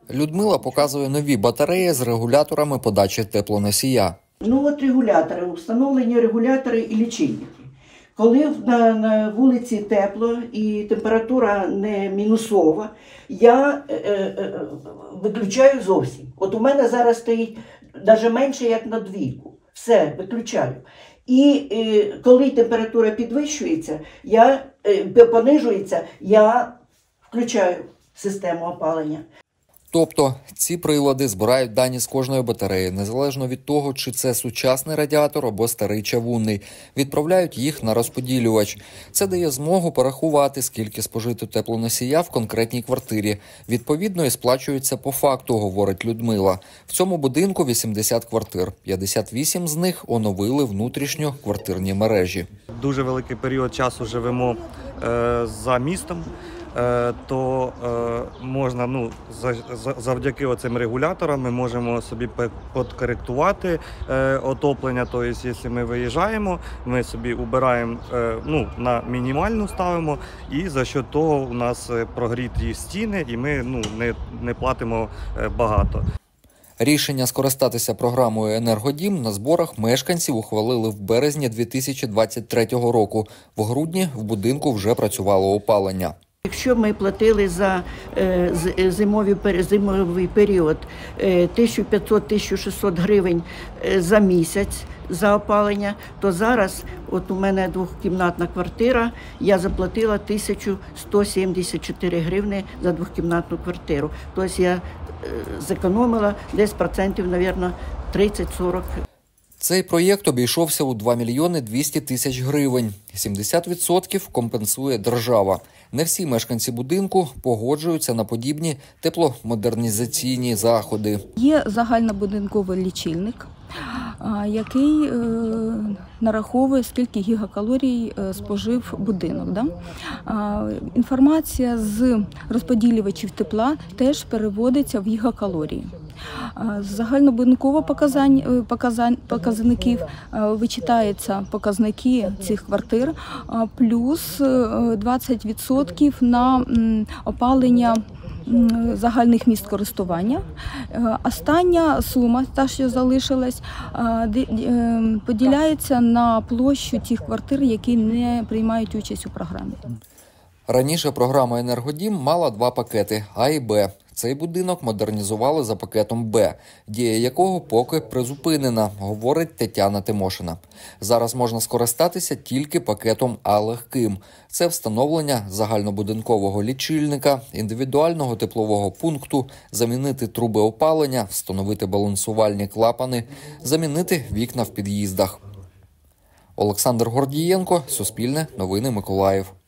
Людмила показує нові батареї з регуляторами подачі теплоносія. От регулятори, встановлені регулятори і лічильники. Коли на вулиці тепло і температура не мінусова, я виключаю зовсім. От у мене зараз стоїть навіть менше, як на 2. Все, виключаю. І коли температура підвищується, понижується, я включаю систему опалення. Тобто ці прилади збирають дані з кожної батареї, незалежно від того, чи це сучасний радіатор або старий чавунний. Відправляють їх на розподілювач. Це дає змогу порахувати, скільки спожито теплоносія в конкретній квартирі. Відповідно, і сплачується по факту, говорить Людмила. В цьому будинку 80 квартир. 58 з них оновили внутрішньо квартирні мережі. Дуже великий період часу живемо за містом. То можна, завдяки оцим регуляторам ми можемо собі підкоректувати отоплення. Тобто, якщо ми виїжджаємо, ми собі убираємо, на мінімальну ставимо, і за що того у нас прогріті стіни, і ми не платимо багато. Рішення скористатися програмою «Енергодім» на зборах мешканців ухвалили в березні 2023 року. В грудні в будинку вже працювало опалення. Якщо ми платили за зимовий період 1500-1600 гривень за місяць за опалення, то зараз, от у мене двокімнатна квартира, я заплатила 1174 гривні за двокімнатну квартиру. Тобто я зекономила десь процентів, мабуть, 30-40. Цей проєкт обійшовся у 2 мільйони 200 тисяч гривень. 70% компенсує держава. Не всі мешканці будинку погоджуються на подібні тепломодернізаційні заходи. Є загальнобудинковий лічильник, який нараховує, скільки гігакалорій спожив будинок. Інформація з розподілювачів тепла теж переводиться в гігакалорії. З загальнобудинкових показників вичитаються показники цих квартир, плюс 20% на опалення загальних місць користування. Остання сума, та, що залишилась, поділяється на площу тих квартир, які не приймають участь у програмі. Раніше програма «Енергодім» мала 2 пакети – А і Б. Цей будинок модернізували за пакетом Б, дія якого поки призупинена, говорить Тетяна Тимошина. Зараз можна скористатися тільки пакетом А легким. Це встановлення загальнобудинкового лічильника, індивідуального теплового пункту, замінити труби опалення, встановити балансувальні клапани, замінити вікна в під'їздах. Олександр Гордієнко, Суспільне, Новини Миколаїв.